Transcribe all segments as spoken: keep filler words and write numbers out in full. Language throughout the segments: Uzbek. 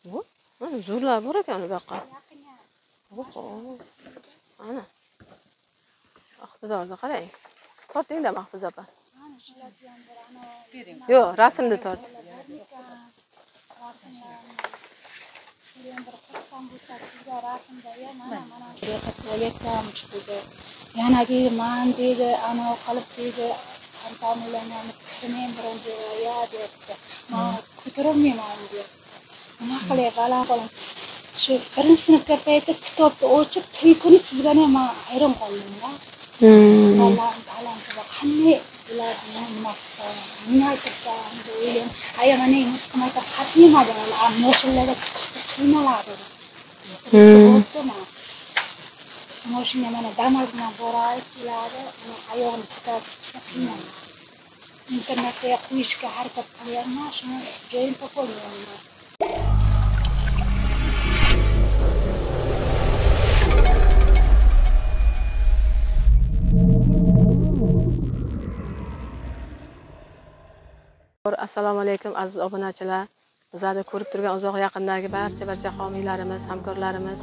Bu, mana zo'rlar bor ekan u yoqqa. Oho. Ana. Iqtidorni qarang. Torting-da Mahfuza opa. Yo'q, rasmni tort. Yanagi man deydi, ana qilib deydi, qantamularni tiqmen bilan ya debdi. Men ko'tarolmayman deb. Nima qilay, baland qo'lim. Shu birinchi sinfga payti kitobni ochib, tilkuni chizgani men hayron qoldim-da. Hmm. Baland, baland qanday ularni nima qilsam, nima aytsam deyman. Ayam ana mushkumata qatnamadi, moshinaga chiqishda qiynaladi. Hmm. Moshina mana Damas bilan boray keladi, ana ayog'ini ko'tarib chiqishda qiynaladi. Internetga qo'yishga harakat qilyapman, shuni joyini topolmayman. Assalomu alaykum aziz obunachilar. Bizlarni ko'rib turgan uzoq yaqindagi barcha barcha homiylarimiz, hamkorlarimiz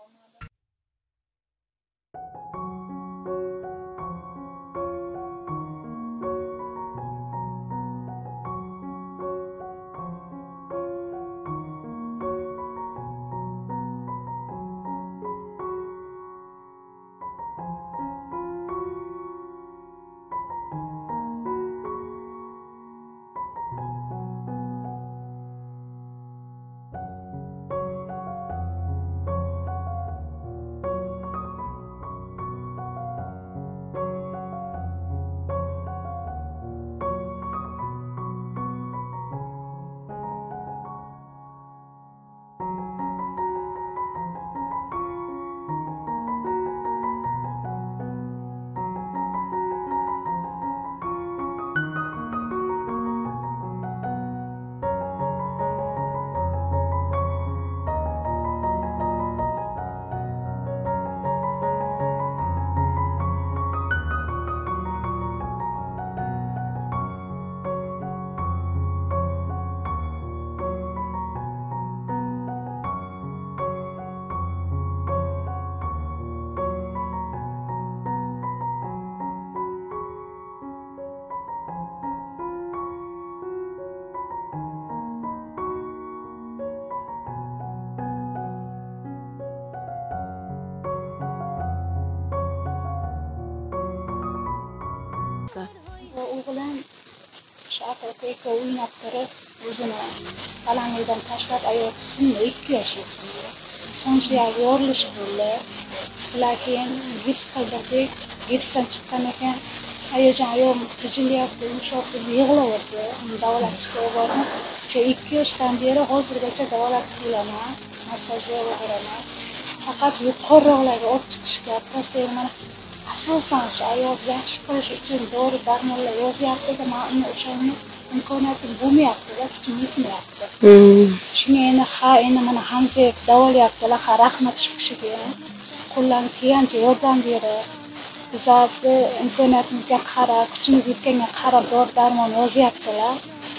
O'g'lim shu aka o'ynab turib, o'zini balandlikdan tashlab ayolchasini ikki yoshga sindi. So'ng suyagi yorilish bo'ldi. Ular keyin gips qildirdik. Gipsdan chiqqan ekan, hayajon ayol qijilyapti, yumshoq deb yig'laverdi. Uni davolatishga bordim. O'sha ikki yoshdan beri hozirgacha davolatib kelaman, massajga boraman. Faqat yuqoriroqlarga olib chiqishga, просто mana asosan shu ayolni yaxshi qilish uchun dori darmonlar yozyapti-da, men uni o'shani imkoniyatim bo'lmayapti, kuchim yetmayapti. Shunga endi ha, endi mana Hamza davolayaptilar, ha, rahmat shu kishiga. Qo'ldan kelgancha yordam berib, bizlarni imkoniyatimizga qarab, kuchimiz yetganga qarab dori darmon yozyaptilar.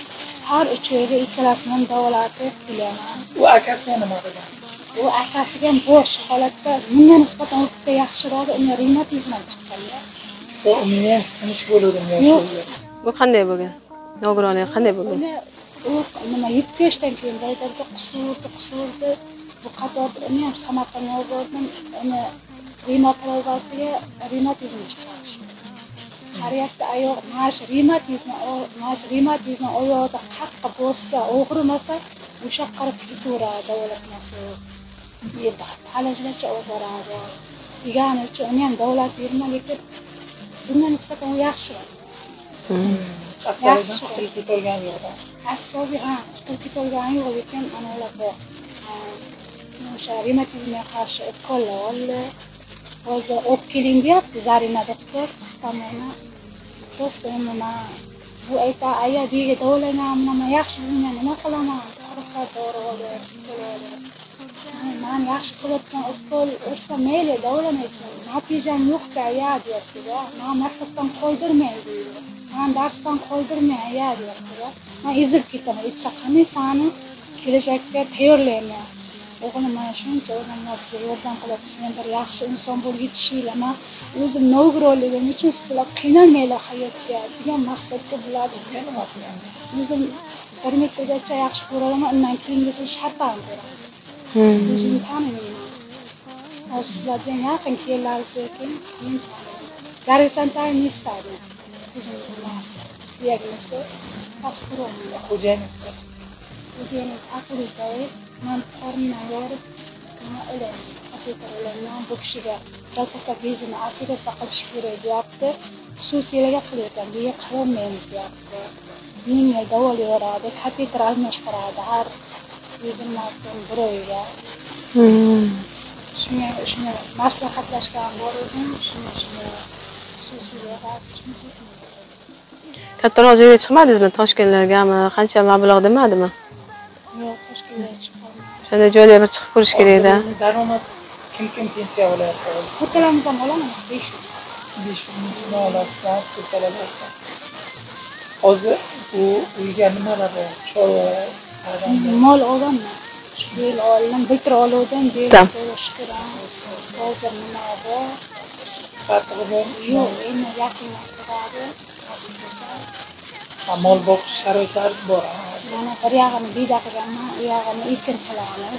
Har uch oyga ikkalasini davolatib kelaman. U akasi nima qilgan? U akasiga ham bosh holatda menga nisbatan o'ta yaxshiroq, uni revmatizmdan chiqqanda. U uni ham sinish bo'luvdim yoshligida. Bu qanday bo'lgan? Nogironlik qanday bo'lgan? U nima yetti yoshdan keyin daydarga qusurdi, qusurdi. Bu qatorda uni ham Samarqandga olib bordim. Uni revmatologiyasiga revmatizm chiqarishdi. Qariyapti oyoq, mash revmatizm, mash revmatizm oyoqda qaqqa bossa, og'rimasa, o'sha qarab ketaveradi davolatmasi. Endi halajlarcha olib boradi. Degani uchun uni ham davolat berma, lekin bundan nisbatan yaxshiroq. Asabdan qutulib ketolgan yo'q. Asabiy ham qutulib ketolgan yo'q, lekin ana ular bor. O'sha revmatizmga qarshi ukollar oldi. Hozir olib keling deyapti Zarina doktor tomonidan. Просто nima bu ayta aya deyga davolangan, nima yaxshi bo'lgan, nima qilaman? Qirqlar dori olib, keladi. Men yaxshi qilayotgan ukol o'sha mayli davolanaychi. Natijam yo'q-da, ya deyapti-da. Men maktabdan qoldirmay deydi. Men darsdan qoldirmay, ya deyapti-da. Men izib ketaman. Itta qani sani kelajakka tayyorlayman. O'g'lim mana shuncha odamlar bizga yordam qilyapti. Sen bir yaxshi inson bo'lib yetishinglar. Men o'zim nogironligim uchun sizlar qiynalmanglar hayotga degan maqsadga bularni nima qiladi. O'zim bir metrgacha yaxshi ko'raman, undan keyingisi shartman ko'raman. O'zimni tanimayman. Hozir sizlardan yaqin kelinlarsiz ekan, men taniyman. Garisantal istadi. O'zimni bilmasam. Diagnoza pasportni Xo'jayin. Xo'jayin aqliday, men qornimdan yorib, nima o'layman. Kateterlarni bu kishiga rasaka bezini operatsiya qilish kerak deyapti. Xususiylarga qilyapti, deya qilolmaymiz deyapti. Menga davolayveradi, kateter almashtiradi har yigirma kun bir oyga. Shunga shuni maslahatlashgan bor edim, shuni shuni xususiylarga chiqmiz ekan. Kattaroq joyga chiqmadingizmi? Toshkentlargami? Qancha mablag' demadimi? Yo'q, Toshkentga chiqmadim. Shunday joyga bir chiqib ko'rish kerak-da. Daromad kim kim pensiya olyapti? Xotiramiz ham olamiz besh yuz. besh yuz ming olasizlar, to'plalar. Hozir bu uyga nimalar bor? Choy, Mol olaman. Bel oldim, bitir oluvdim, bel Tamam. şükür. Hozir nima bor? Farqi bor. Yo'q, endi yaqinda turadi. Nasib bo'lsa. Mol boqish sharoitlari bor. Mana bir yog'ini biyda qilganman, u yog'ini ekin qilamiz.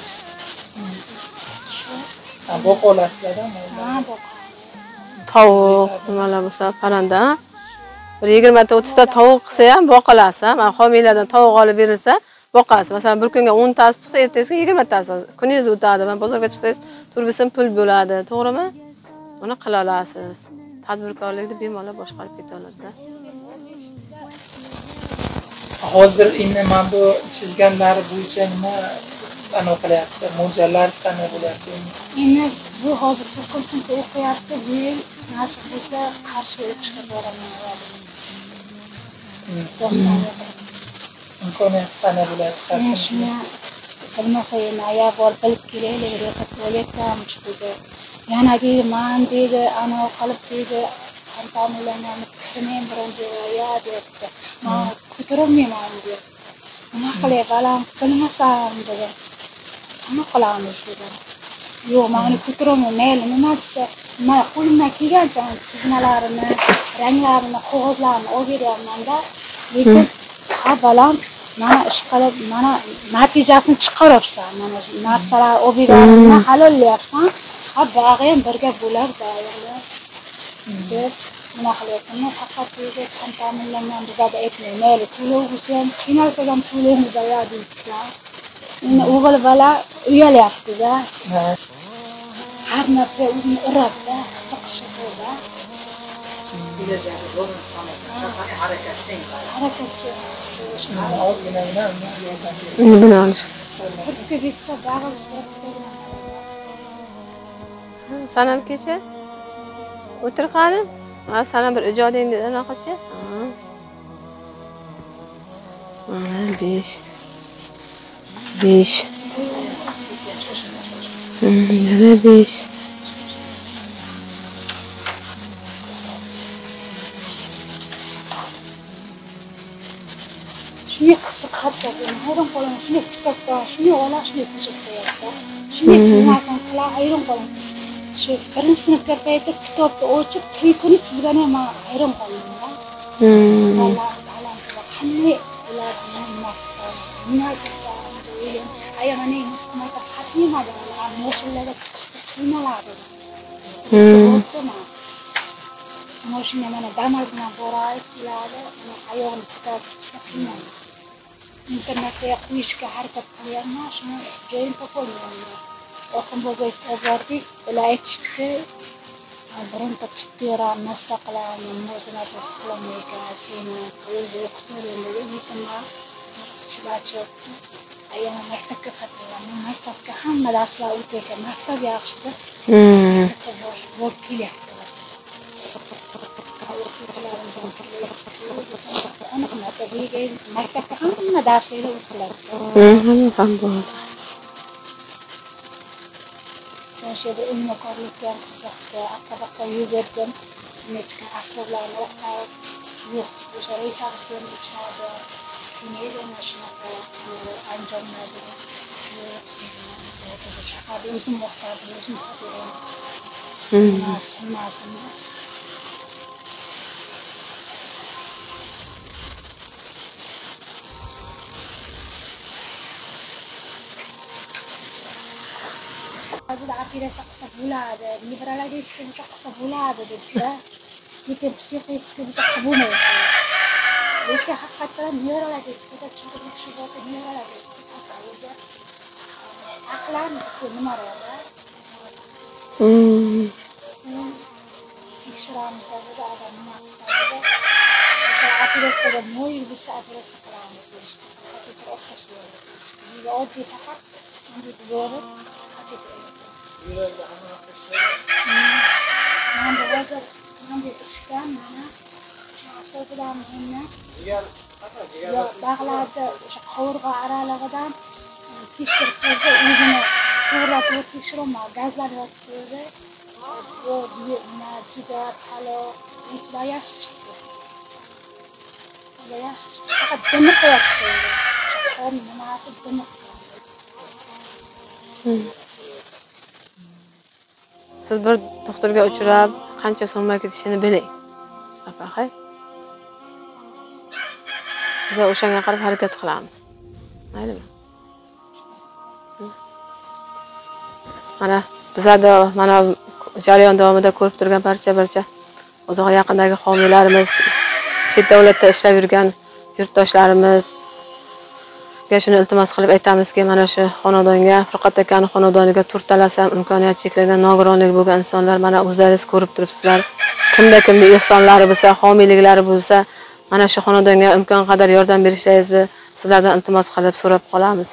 Ha, boq olasizlar-da. Ha, boqamiz. Tovuq, nimalar bo'lsa, parranda. Bir yigirma ta o'ttiz ta tovuq qilsa ham boqilasiz. Mana homiylardan tovuq olib berilsa, boqasiz. Masalan, bir kunga o'n tasi tutsa, ertasi kun yigirma tasi. Kuningiz o'tadi. Man bozorga chiqsangiz, turbisin pul bo'ladi, to'g'rimi? Buni qila olasiz. Tadbirkorlikni bemalol boshqarib keta oladi-da. Hozir endi men bu chizganlari bo'yicha nima anaqa qilyapti? Mo'ljallari qanday bo'lyapti? Endi bu hozir to'qqizinchi o'qiyapti, bu yil nasib bo'lsa Qarshi o'qishga boraman. Dostonga. Imkoniyat qanday bo'lyapti? Men shuni bilmasa endi agar borib bilib kelaylik, ro'yxat olyapmiz dedi. Yana deydi, men deydi, anavi qilib deydi, qon ta'minlangan tikirmen birinchi ya debdi. Men ko'tarolmayman dedi. Nima qilay, balam bilmasam dedi. Nima qilamiz dedi. Yo'q, men ko'tarolmayman, mayli nima desa, men qo'limdan kelgancha chizmalarini, ranglarini, qog'ozlarini olib beryapman-da. Lekin ha balam mana ish qilib, mana natijasini chiqaryapsan. Mana shu narsalar olib berganimni halollayapsan. Ha, bog'i ham birga bo'lar-da, ya'ni. Deb nima qilyapman? Faqat o'zi qon ta'minlangan bizada aytmayman. Mayli, to'lov bo'lsa ham qiynalgan to'lovimiz ya deydilar. Endi o'g'il bola uyalyapti-da. Har narsa o'zini uradi-da, qiziqishi-da. Kelajagi bor insonlar faqat harakatchi. Harakatchi. Ozgina yordam beradi. Endi buni olish. Turtga bersa, bog'i ushlab Sanam kecha o'tir qani? Ha, sana bir ijodingni anaqachi? Ha. besh. besh. Yana besh. shuni qiziq hatto hayron qolaman, shuni kitobdan, shuni ola, shuni ko'rsatayapti. Shuni chizmasam qila hayron qolaman. Shu birinchi sinfga paytda kitobni ochib, trikoni chizgani ham hayron qolaman. Hmm. Alloh taolo qanday ularni nima qilsa, nima qilsa, o'ylayman. Ayamani muslimlarga qatnamadi, moshillarga chiqishga qiynaladi. Hmm. Moshina mana Damas bilan borib keladi, oyog'ini ko'tarib chiqishga qiynaladi. Internetga qo'yishga harakat qilyapman, shuni joyini topolmayman. Oxin bo'g'ayga bordik, ular aytishdiki, bironta tuttira narsa qilamiz, muvozanat qilmaydi, seni o'zi o'qituvdim dedi. Lekin men ichilachib, ayam maktabga qatnayman. Maktabga hamma darslar o'tayotgan, maktab yaxshi. Hmm. Bosh bo'lib kelyapti. Maktabda hamma darslar o'tiladi. Hmm, ham bor. O'sha umumkorlikka qiziqdi, aqabaqqa yugurdim. Nechta asboblarni o'qib, yo'q, o'sha reyslarni ichadi. Nega mana shunaqa anjomlarni yo'q, shaharda o'zim o'qidim, o'zim o'qidim. Masim, masim. Hozir operatsiya qilsa bo'ladi, nevrologiya qilsa qilsa bo'ladi dedi. Lekin psixologik bo'lsa bo'lmaydi. Lekin haqiqatan nevrologiya qilsa chunki yaxshi bo'lsa nevrologiya qilsa o'zi aqlan nima bo'ladi? Hmm. Tekshiramiz dedi, adam nima qilsa dedi. O'sha operatsiyaga mo'yil bo'lsa operatsiya qilamiz deyishdi. Kateter o'tkazishdi. Nega oddiy faqat bunday bo'lib kateter Yürüyerek anlatmışlar. Ben de hazır, ben de işten bana soğudan önüne dağlarda kavurga aralığından tekşirip koydu, yüzünü kıvırlatıp tekşirme, gazlar yaptırdı. O cigar, halo, bayağı çıktı. Bayağı çıktı. Fakat demek yaptı. Çok münasip demek. Siz bir doktorga uchrab, qancha so'mga ketishini biling. Apa-hay. Biz o'shanga qarab harakat qilamiz. Maylimi? Mana bizada mana jarayon davomida ko'rib turgan barcha-barcha uzoq yaqindagi homiylarimiz, chet davlatda ishlab yurgan yurtdoshlarimiz shuni iltimos qilib aytamizki, mana shu xonadonga, Furqat akaning xonadoniga turtalasam imkoniyati cheklangan, nogironligi bo'lgan insonlar mana o'zlaringiz ko'rib turibsizlar. Kimda kimda ehsonlari bo'lsa, homiyliklari bo'lsa, mana shu xonadonga imkon qadar yordam berishlaringizni sizlardan iltimos qilib so'rab qolamiz.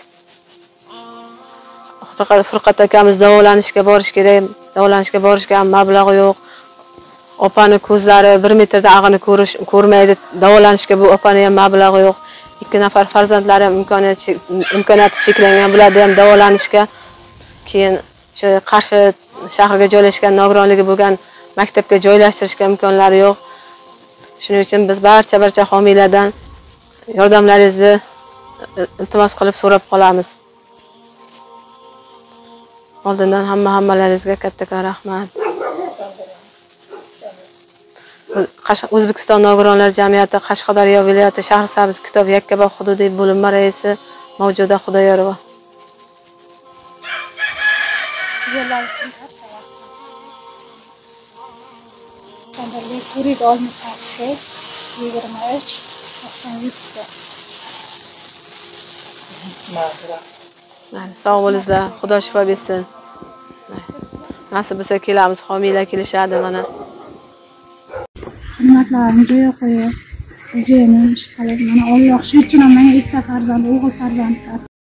Furqat akamiz davolanishga borish kerak, davolanishga borishga ham mablag' yo'q. Opani ko'zlari bir metrda ag'ini ko'rish ko'rmaydi. Davolanishga bu opani ham mablag' yo'q. Ikki nafar farzandlari ham imkoniyati imkoniyati cheklangan bularni ham davolanishga, keyin shu Qarshi shahriga joylashgan nogironligi bo'lgan maktabga joylashtirishga imkonlari yo'q. Shuning uchun biz barcha-barcha homiylardan yordamlaringizni iltimos qilib so'rab qolamiz. Oldindan hamma hammalaringizga kattakon rahmat. O'zbekiston nogironlar jamiyati Qashqadaryo viloyati Shahrisabz Kitob Yakkabog' hududiy bo'linma raisi Mavjuda Xudoyorova. Sandarlik to'rt yuz oltmish sakkiz yigirma uch to'qson yetti. Sog' bo'linglar, Xudo shifo bersin. Nasib bo'lsa kelamiz, homiylar kelishadi mana. Xizmatlarni joyiga qo'yib, o'zimni ish qilib, mana Alloh shu uchun ham menga ikkita farzand, o'g'il farzand